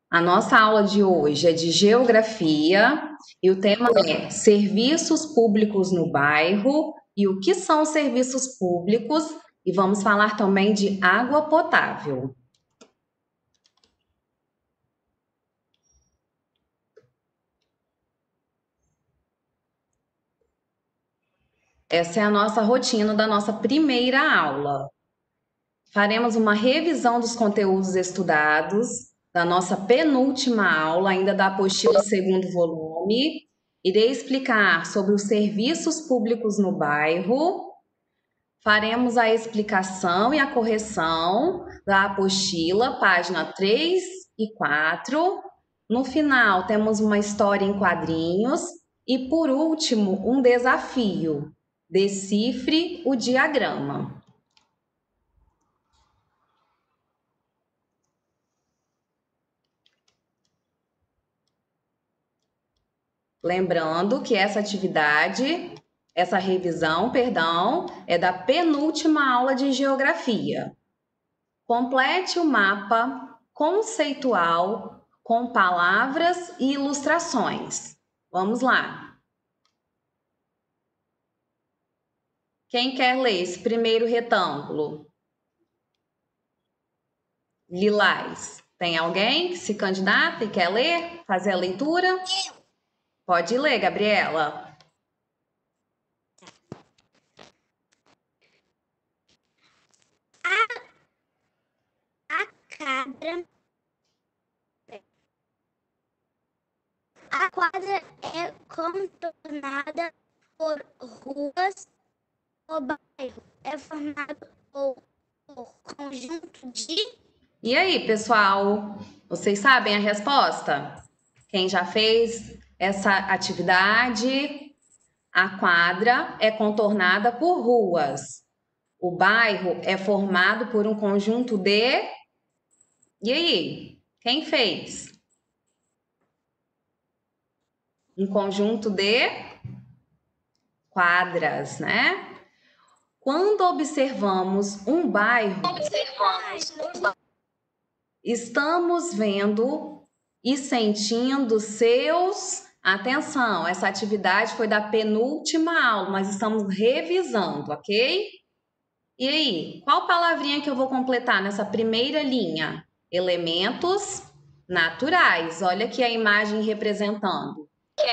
A nossa aula de hoje é de geografia e o tema é serviços públicos no bairro e o que são serviços públicos, e vamos falar também de água potável. Essa é a nossa rotina da nossa primeira aula. Faremos uma revisão dos conteúdos estudados, da nossa penúltima aula, ainda da apostila segundo volume. Irei explicar sobre os serviços públicos no bairro. Faremos a explicação e a correção da apostila, página 3 e 4. No final, temos uma história em quadrinhos. E, por último, um desafio. Decifre o diagrama. Lembrando que essa revisão, é da penúltima aula de geografia. Complete o mapa conceitual com palavras e ilustrações. Vamos lá. Quem quer ler esse primeiro retângulo? Lilás. Tem alguém que se candidata e quer ler? Fazer a leitura? Pode ler, Gabriela. A quadra é contornada por ruas. O bairro é formado por conjunto de... E aí, pessoal? Vocês sabem a resposta? Quem já fez essa atividade? A quadra é contornada por ruas. O bairro é formado por um conjunto de... E aí? Quem fez? Um conjunto de quadras, né? Quando observamos um bairro, estamos vendo e sentindo seus... Atenção, essa atividade foi da penúltima aula, mas estamos revisando, ok? E aí, qual palavrinha que eu vou completar nessa primeira linha? Elementos naturais. Olha aqui a imagem representando.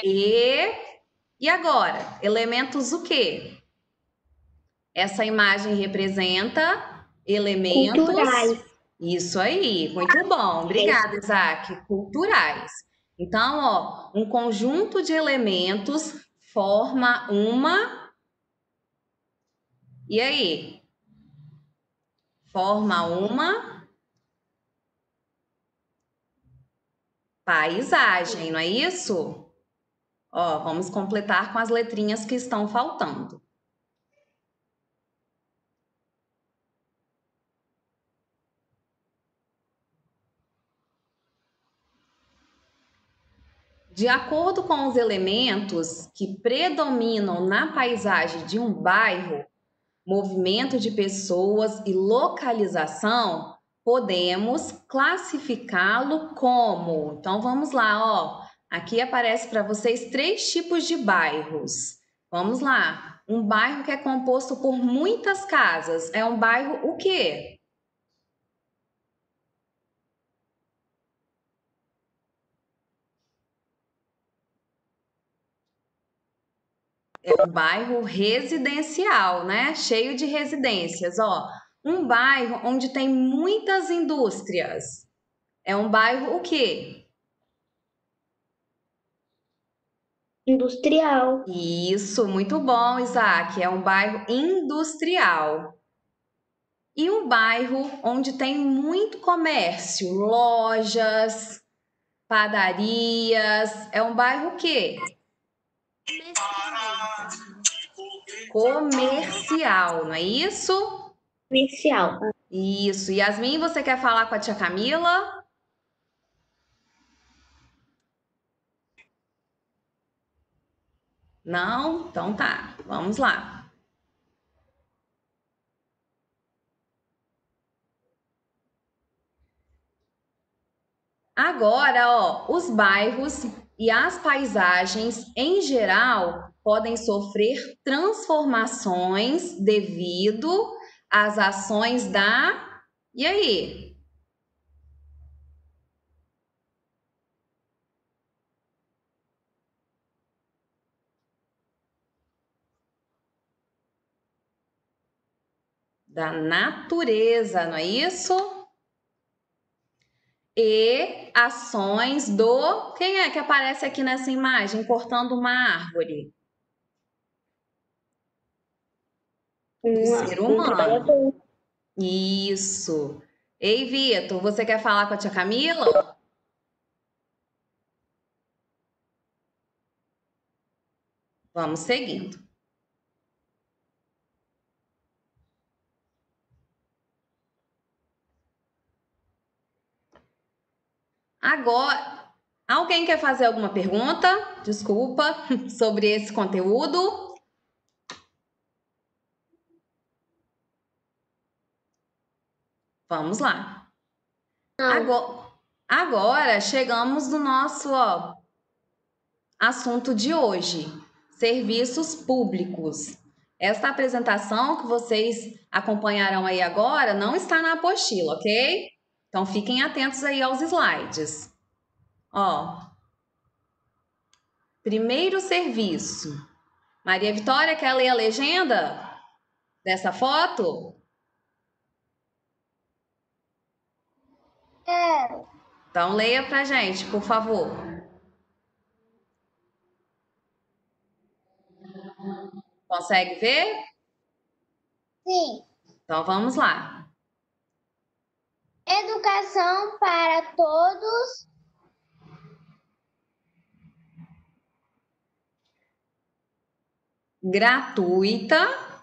E agora? Elementos o quê? Essa imagem representa elementos... Culturais. Isso aí, muito bom. Obrigada, Isaac. Culturais. Então, ó, um conjunto de elementos forma uma... E aí? Forma uma paisagem, não é isso? Ó, vamos completar com as letrinhas que estão faltando. De acordo com os elementos que predominam na paisagem de um bairro, movimento de pessoas e localização, podemos classificá-lo como... Então, vamos lá, ó. Aqui aparece para vocês 3 tipos de bairros. Vamos lá. Um bairro que é composto por muitas casas. É um bairro o quê? É um bairro residencial, né? Cheio de residências, ó. Um bairro onde tem muitas indústrias. É um bairro o quê? Industrial. Isso, muito bom, Isaac. É um bairro industrial. E um bairro onde tem muito comércio, lojas, padarias. É um bairro o quê? Comercial, não é isso? Comercial. Isso. Yasmin, você quer falar com a tia Camila? Não? Então tá, vamos lá. Agora, ó, os bairros e as paisagens em geral podem sofrer transformações devido às ações da. E aí? Da natureza, não é isso? E ações do. Quem é que aparece aqui nessa imagem cortando uma árvore? Do ser Um humano. trabalhador. Isso. Ei, Vitor, você quer falar com a tia Camila? Vamos seguindo. Agora, alguém quer fazer alguma pergunta? Desculpa, sobre esse conteúdo? Vamos lá. Agora chegamos no nosso assunto de hoje: serviços públicos. Esta apresentação que vocês acompanharão aí agora não está na apostila, ok? Então fiquem atentos aí aos slides. Ó, primeiro serviço. Maria Vitória, quer ler a legenda dessa foto? Quero. Então leia pra gente, por favor. Consegue ver? Sim. Então vamos lá. Educação para todos. Gratuita.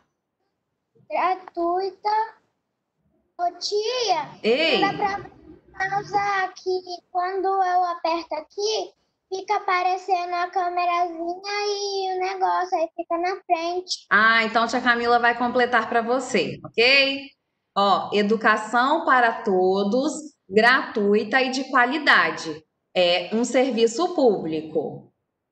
Gratuita. Ô, tia, não dá Ei, pra usar aqui. Quando eu aperto aqui, fica aparecendo a câmerazinha e o negócio aí fica na frente. então tia Camila vai completar para você, ok? Ó, educação para todos, gratuita e de qualidade. É um serviço público.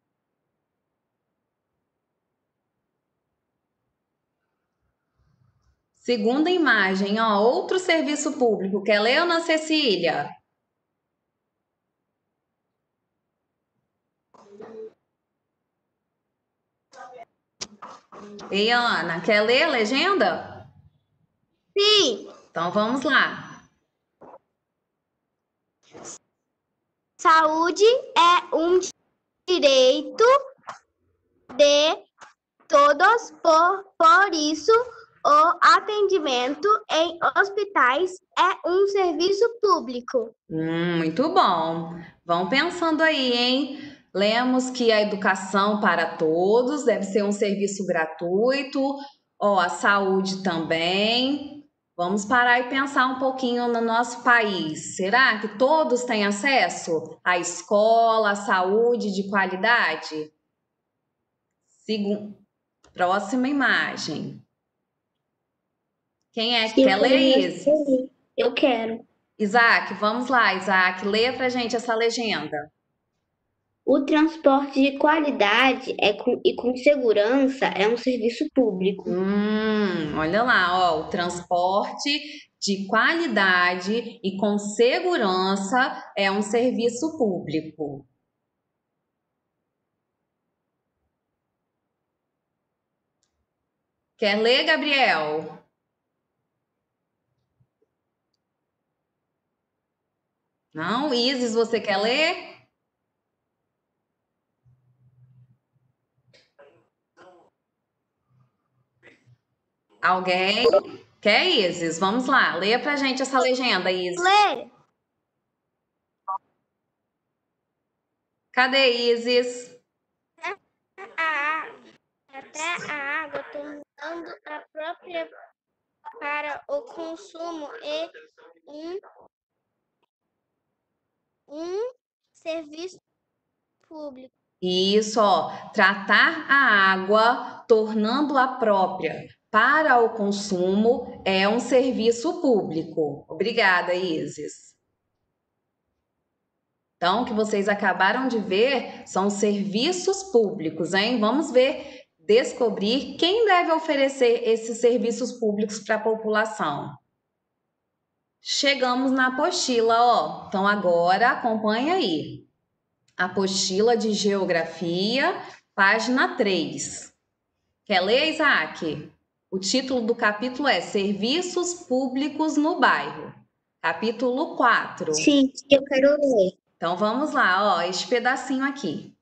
Segunda imagem, ó, outro serviço público. Quer ler, Ana Cecília? Ei, Ana, quer ler a legenda? Sim. Então vamos lá. Saúde é um direito de todos, por isso, o atendimento em hospitais é um serviço público. Muito bom. Vão pensando aí, hein? Lemos que a educação para todos deve ser um serviço gratuito, ó, a saúde também. Vamos parar e pensar um pouquinho no nosso país. Será que todos têm acesso à escola, à saúde de qualidade? Próxima imagem. Quem é que quer ler isso? Eu quero. Isaac, vamos lá, Isaac, leia pra gente essa legenda. O transporte de qualidade e com segurança é um serviço público. Olha lá, ó, o transporte de qualidade e com segurança é um serviço público. Quer ler, Gabriel? Não? Isis, você quer ler? Alguém? Quer, Isis? Vamos lá, leia pra gente essa legenda, Isis. Lê. Cadê Isis? Até a água tornando a própria para o consumo e um serviço público. Isso, ó, tratar a água, tornando-a própria para o consumo, é um serviço público. Obrigada, Isis. Então, o que vocês acabaram de ver são serviços públicos, hein? Vamos ver, descobrir quem deve oferecer esses serviços públicos para a população. Chegamos na apostila, ó. Então, agora acompanha aí. Apostila de Geografia, página 3. Quer ler, Isaac? O título do capítulo é Serviços Públicos no Bairro. Capítulo 4. Sim, eu quero ler. Então vamos lá, ó, este pedacinho aqui.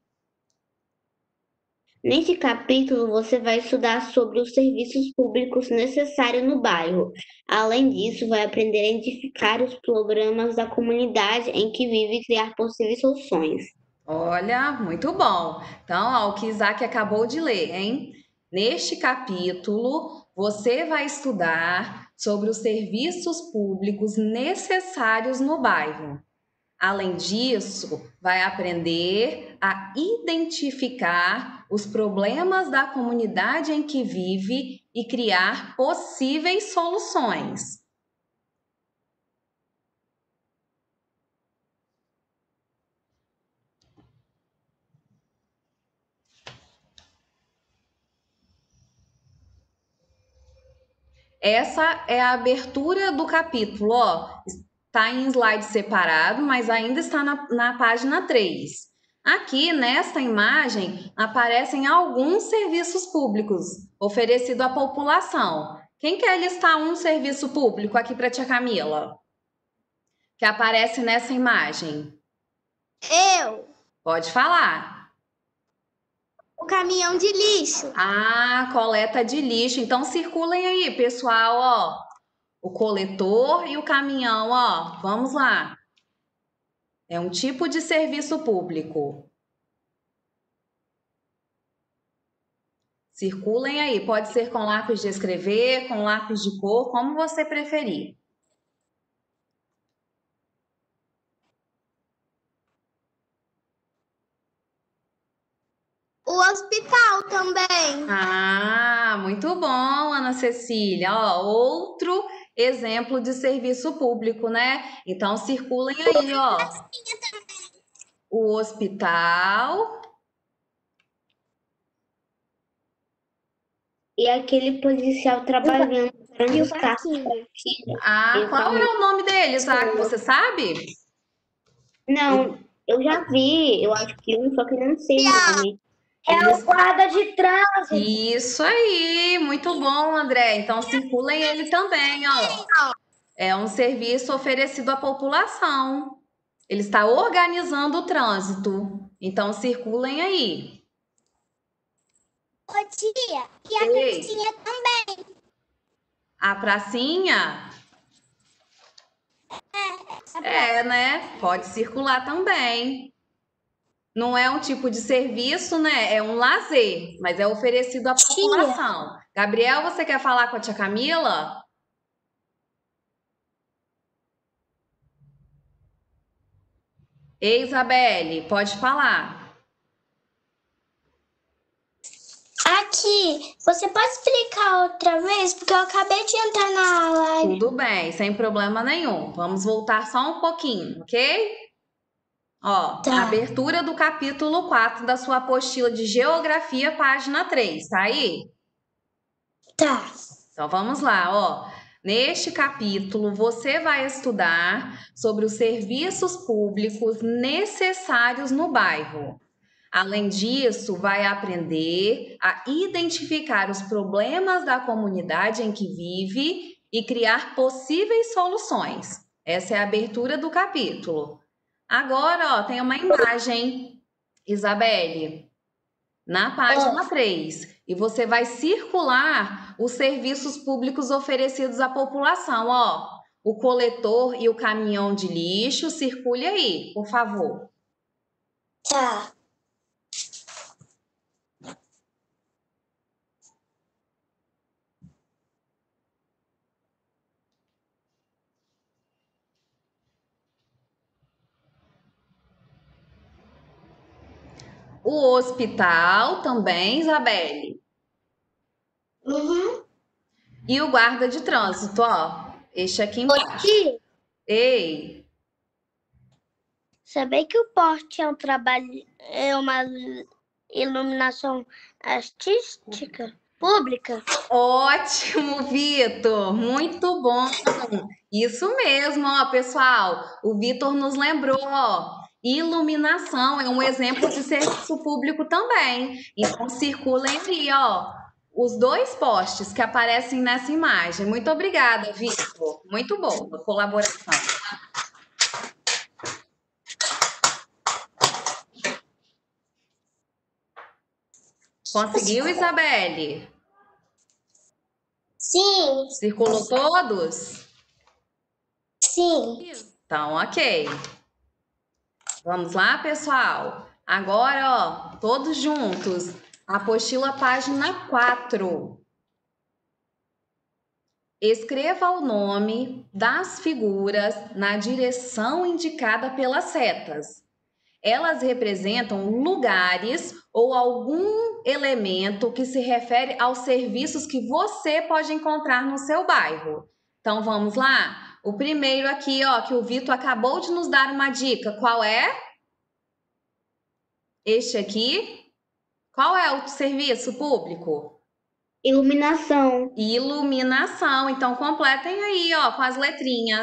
Neste capítulo, você vai estudar sobre os serviços públicos necessários no bairro. Além disso, vai aprender a identificar os problemas da comunidade em que vive e criar possíveis soluções. Olha, muito bom. Então, ó, o que Isaac acabou de ler, hein? Neste capítulo, você vai estudar sobre os serviços públicos necessários no bairro. Além disso, vai aprender a identificar os problemas da comunidade em que vive e criar possíveis soluções. Essa é a abertura do capítulo, ó. Está em slide separado, mas ainda está na página 3. Aqui, nesta imagem, aparecem alguns serviços públicos oferecidos à população. Quem quer listar um serviço público aqui para a tia Camila? Que aparece nessa imagem. Eu! Pode falar. O caminhão de lixo. Ah, coleta de lixo. Então, circulem aí, pessoal, ó. O coletor e o caminhão, ó, vamos lá. É um tipo de serviço público. Circulem aí, pode ser com lápis de escrever, com lápis de cor, como você preferir. O hospital também. Ah, muito bom, Ana Cecília. Ó, outro exemplo de serviço público, né? Então, circulem aí, ó. O hospital. E aquele policial trabalhando para os carros. Ah, qual é o nome dele, Isaac? Você sabe? Não, eu já vi, eu acho que um, só que não sei o nome. É o guarda de trânsito. Isso aí, muito bom, André. Então, circulem ele também, ó. É um serviço oferecido à população. Ele está organizando o trânsito. Então, circulem aí. Ô tia, e a Ei. pracinha também. A pracinha? É, né? Pode circular também. Não é um tipo de serviço, né? É um lazer, mas é oferecido à população. Gabriel, você quer falar com a tia Camila? Ei, Isabelle, pode falar. Aqui, você pode explicar outra vez? Porque eu acabei de entrar na live. Tudo bem, sem problema nenhum. Vamos voltar só um pouquinho, ok? Ó, Tá. abertura do capítulo 4 da sua apostila de Geografia, página 3, tá aí? Tá. Então vamos lá, ó. Neste capítulo, você vai estudar sobre os serviços públicos necessários no bairro. Além disso, vai aprender a identificar os problemas da comunidade em que vive e criar possíveis soluções. Essa é a abertura do capítulo. Agora, ó, tem uma imagem, Isabelle, na página 3. E você vai circular os serviços públicos oferecidos à população, ó. O coletor e o caminhão de lixo, circule aí, por favor. Tá. O hospital também, Isabelle. Uhum. E o guarda de trânsito, ó. Este aqui embaixo. Ei, Saber que o porte é um trabalho, é uma iluminação artística pública? Ótimo, Vitor! Muito bom! Isso mesmo, ó, pessoal. O Vitor nos lembrou, ó. Iluminação é um exemplo de serviço público também. Então, circulem aí, ó, os dois postes que aparecem nessa imagem. Muito obrigada, Vitor. Muito boa colaboração. Conseguiu, Isabelle? Sim, Circulou todos? sim. Então, ok. Vamos lá, pessoal? Agora, ó, todos juntos. Apostila, página 4. Escreva o nome das figuras na direção indicada pelas setas. Elas representam lugares ou algum elemento que se refere aos serviços que você pode encontrar no seu bairro. Então vamos lá? O primeiro aqui, ó, que o Vitor acabou de nos dar uma dica. Qual é? Este aqui? Qual é o serviço público? Iluminação. Iluminação. Então completem aí, ó, com as letrinhas.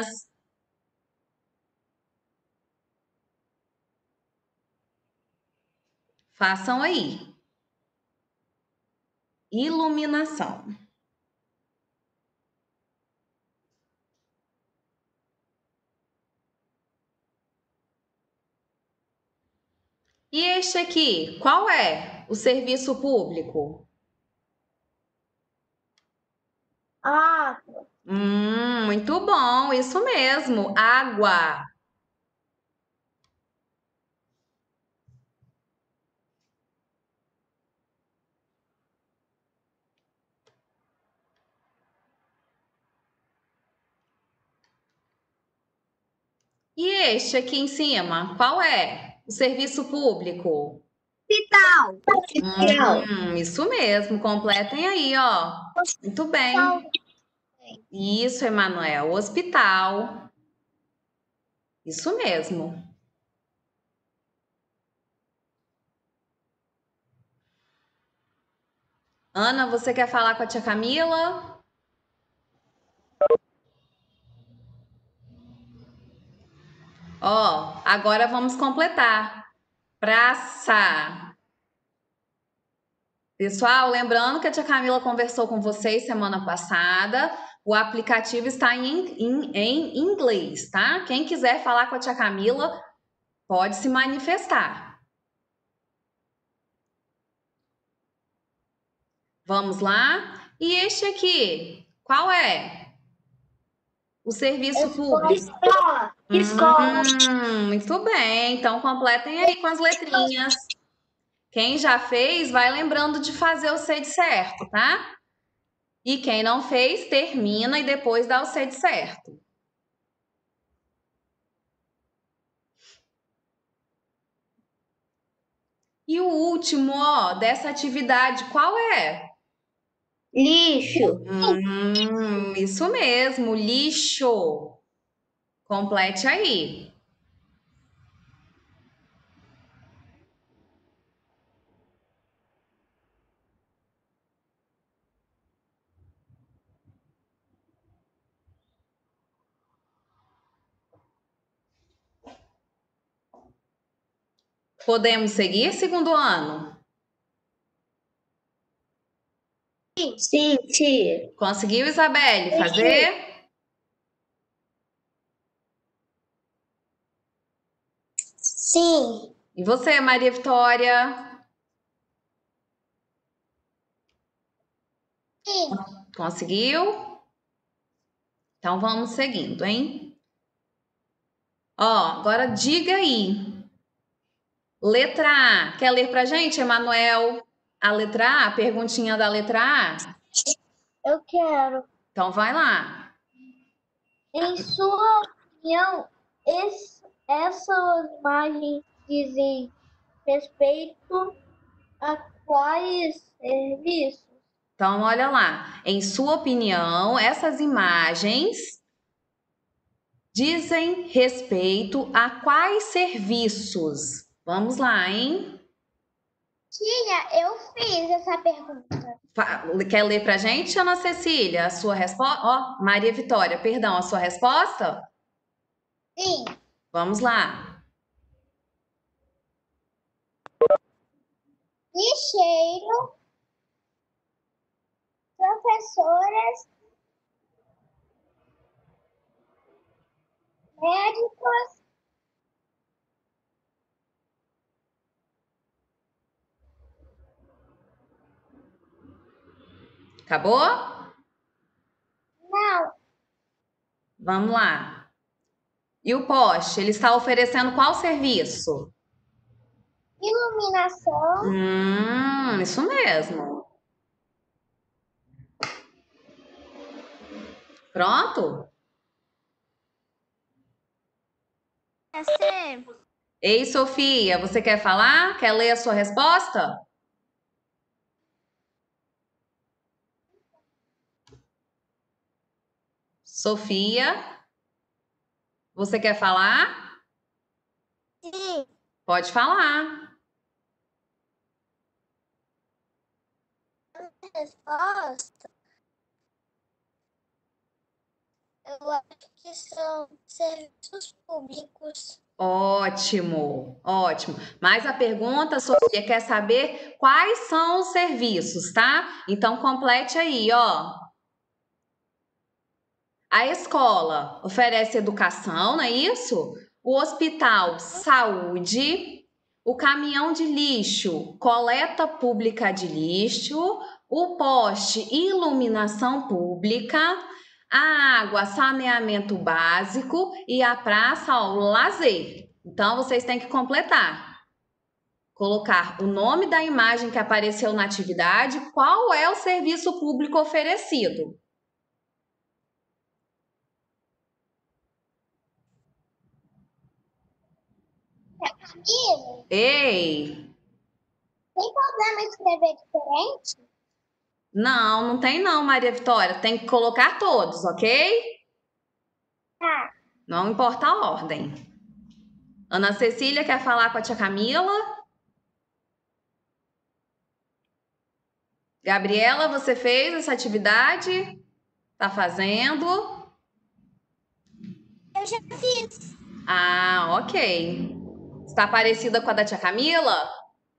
Façam aí. Iluminação. E este aqui, qual é o serviço público? Ah, Muito bom, isso mesmo, água. E este aqui em cima, qual é? O serviço público? hospital. Isso mesmo, completem aí, ó. Muito bem. Isso, Emanuel, hospital. Isso mesmo. Ana, você quer falar com a tia Camila? Ó, agora vamos completar. Praça. Pessoal, lembrando que a tia Camila conversou com vocês semana passada. O aplicativo está em inglês, tá? Quem quiser falar com a tia Camila, pode se manifestar. Vamos lá? E este aqui, qual é? O serviço público. Escola. Muito bem, então completem aí com as letrinhas. Quem já fez, vai lembrando de fazer o C de certo, tá? E quem não fez, termina e depois dá o C de certo. E o último, ó, dessa atividade, qual é? Lixo. Isso mesmo, lixo. Complete aí. Podemos seguir, segundo ano? Sim, tia. Conseguiu, Isabelle, fazer? Sim. E você, Maria Vitória? Sim. Conseguiu? Então vamos seguindo, hein? Ó, agora diga aí. Letra A. Quer ler pra gente, Emanuel? A letra A, a perguntinha da letra A? Eu quero. Então vai lá. Em sua opinião, essas imagens dizem respeito a quais serviços? Então, olha lá. Em sua opinião, essas imagens dizem respeito a quais serviços? Vamos lá, hein? Tia, eu fiz essa pergunta. Quer ler pra gente, Ana Cecília, a sua resposta? Ó, Maria Vitória, perdão, a sua resposta? Sim. Vamos lá. Lixeiro, professoras, médicos, Acabou? não, Vamos lá. E o poste, ele está oferecendo qual serviço? iluminação, Isso mesmo. Pronto? Ei, Sofia, você quer falar? Quer ler a sua resposta? Sofia, você quer falar? sim. Pode falar. Resposta, eu acho que são serviços públicos. Ótimo, ótimo. Mas a pergunta, Sofia, quer saber quais são os serviços, tá? Então complete aí, ó. A escola oferece educação, não é isso? O hospital, saúde. O caminhão de lixo, coleta pública de lixo. O poste, iluminação pública. A água, saneamento básico. E a praça, ó, o lazer. Então, vocês têm que completar. Colocar o nome da imagem que apareceu na atividade, qual é o serviço público oferecido. Camila, Ei, tem problema em escrever diferente? não tem não, Maria Vitória. Tem que colocar todos, ok? Tá. Não importa a ordem. Ana Cecília quer falar com a tia Camila? Gabriela, você fez essa atividade? Tá fazendo? Eu já fiz. Ah, ok. Está parecida com a da tia Camila?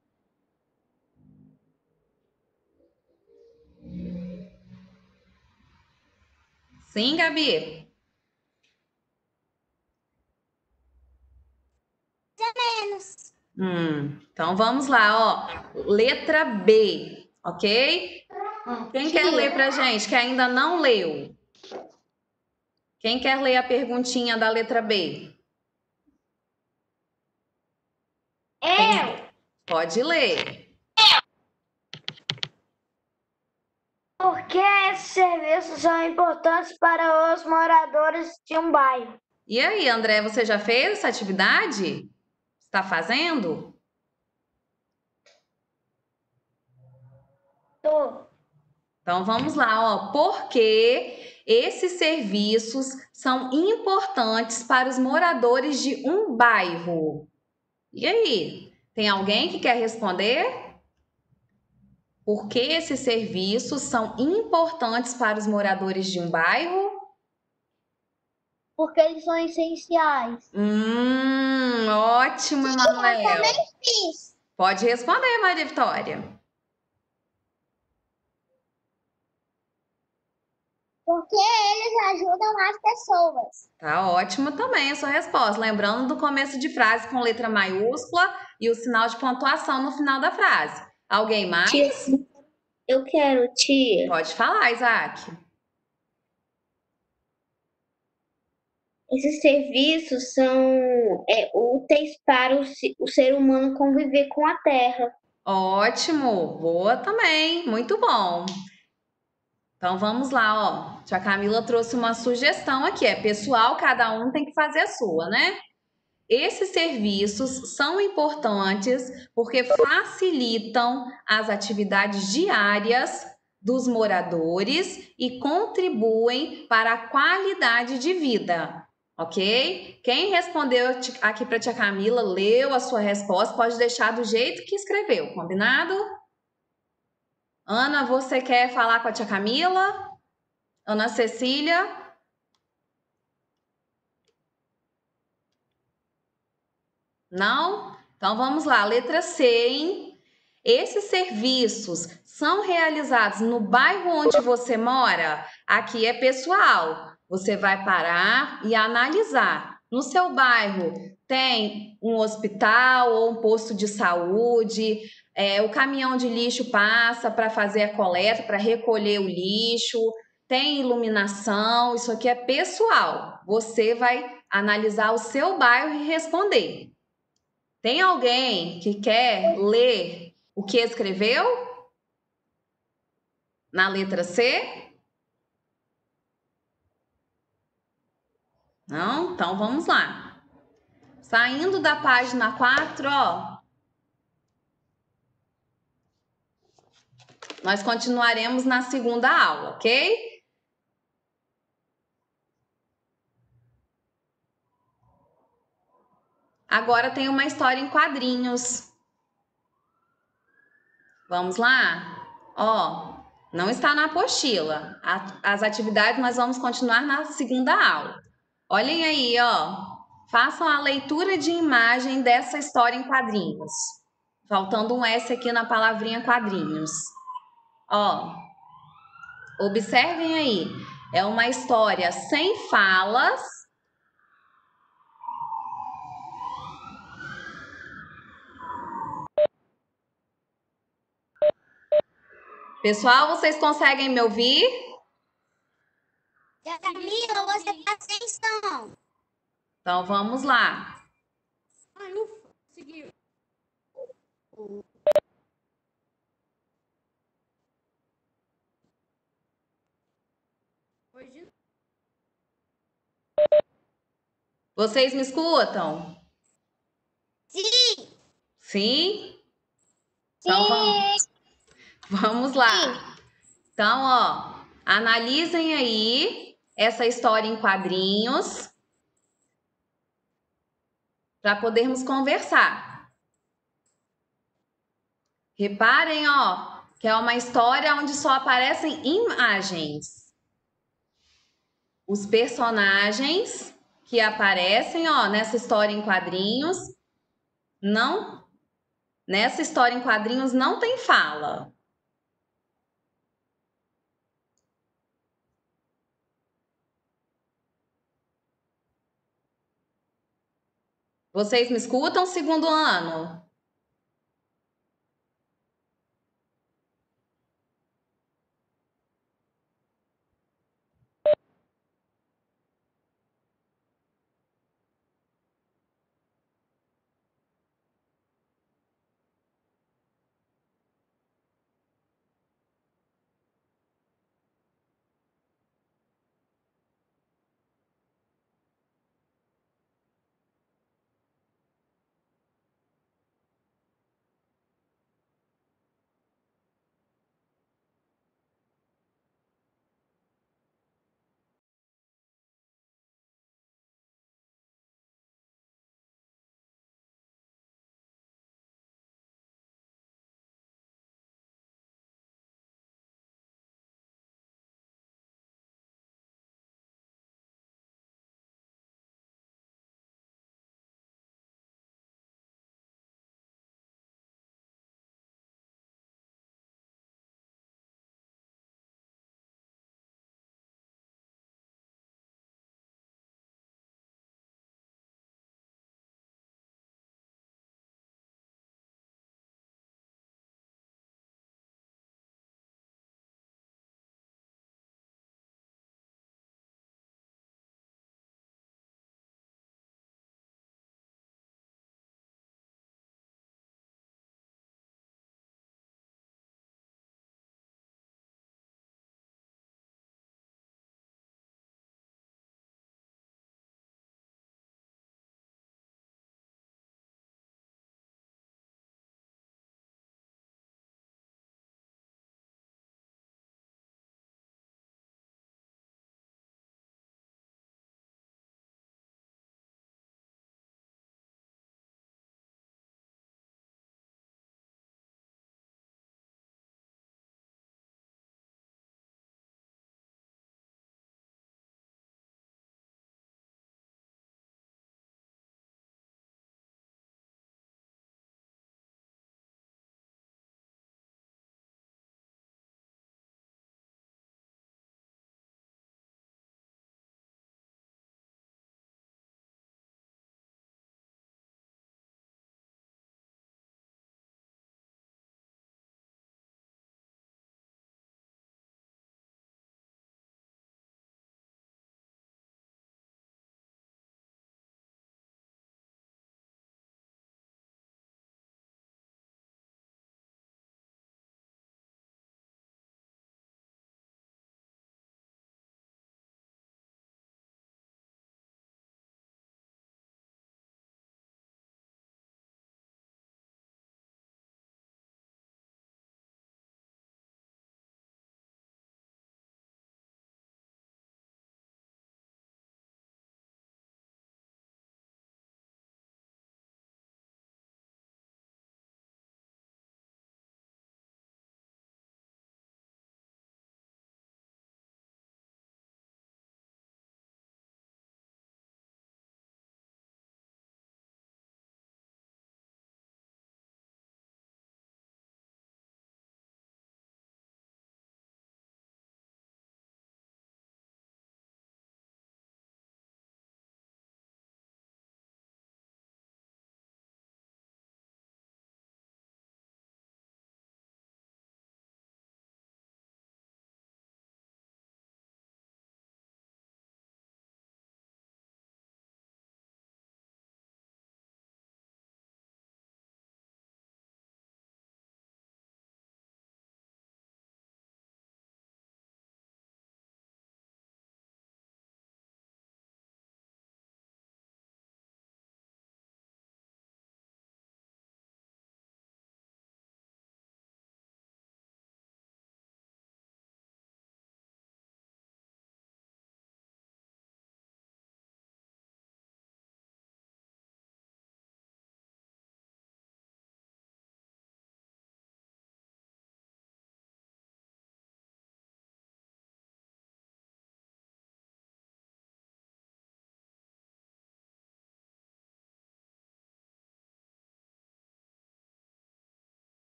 Sim, Gabi? Menos. Então vamos lá, ó. Letra B, ok? Quem quer ler pra gente que ainda não leu? Quem quer ler a perguntinha da letra B? Eu. Pode ler. Por que esses serviços são importantes para os moradores de um bairro? E aí, André, você já fez essa atividade? Está fazendo? Tô. Então vamos lá, ó. Por que esses serviços são importantes para os moradores de um bairro? E aí, tem alguém que quer responder? Por que esses serviços são importantes para os moradores de um bairro? Porque eles são essenciais. Ótimo, Emanuel. Fiz. Pode responder, Maria Vitória. Porque eles ajudam as pessoas. Tá ótimo também a sua resposta. Lembrando do começo de frase com letra maiúscula e o sinal de pontuação no final da frase. Alguém mais? Tia, eu quero, tia. Pode falar, Isaac. Esses serviços são úteis para o ser humano conviver com a terra. Ótimo, boa também, muito bom. Então vamos lá, ó. Tia Camila trouxe uma sugestão aqui, é pessoal, cada um tem que fazer a sua, né? Esses serviços são importantes porque facilitam as atividades diárias dos moradores e contribuem para a qualidade de vida. ok? Quem respondeu aqui para a tia Camila, leu a sua resposta, pode deixar do jeito que escreveu, combinado? Ana, você quer falar com a tia Camila? Ana Cecília? Não? Então vamos lá, letra C, hein? Esses serviços são realizados no bairro onde você mora? Aqui é pessoal. Você vai parar e analisar. No seu bairro tem um hospital ou um posto de saúde? O caminhão de lixo passa para fazer a coleta, para recolher o lixo? Tem iluminação? Isso aqui é pessoal. Você vai analisar o seu bairro e responder. Tem alguém que quer ler o que escreveu na letra C? Não? Então vamos lá. Saindo da página 4, ó. Nós continuaremos na segunda aula, ok? Agora tem uma história em quadrinhos. Vamos lá? Ó, não está na apostila. As atividades nós vamos continuar na segunda aula. Olhem aí, ó. Façam a leitura de imagem dessa história em quadrinhos. Faltando um S aqui na palavrinha quadrinhos. Ó, observem aí. É uma história sem falas. Pessoal, vocês conseguem me ouvir? Camila, você tá sem som. Então vamos lá. Conseguiu. Vocês me escutam? Sim. Sim? Então vamos lá. Então, ó, analisem aí essa história em quadrinhos para podermos conversar. Reparem, ó, que é uma história onde só aparecem imagens. Os personagens que aparecem, ó, nessa história em quadrinhos, nessa história em quadrinhos não tem fala. Vocês me escutam, segundo ano?